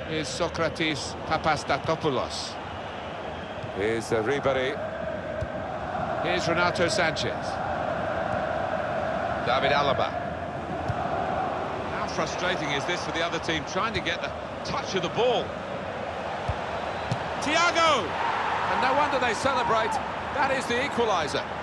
is Socrates Papastatopoulos. Here's Ribéry. Here's Renato Sanchez. David Alaba. How frustrating is this for the other team, trying to get the touch of the ball? Thiago! And no wonder they celebrate. That is the equaliser.